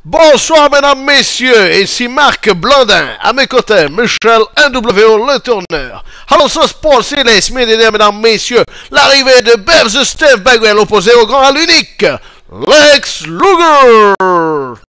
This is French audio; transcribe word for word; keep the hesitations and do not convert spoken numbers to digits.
Bonsoir mesdames, messieurs, ici Marc Blondin, à mes côtés, Michel N W O le tourneur. Alors ce sport, c'est les semaines, mesdames, messieurs, l'arrivée de Bev the Steve Bagwell opposé au grand à l'unique, Lex Luger.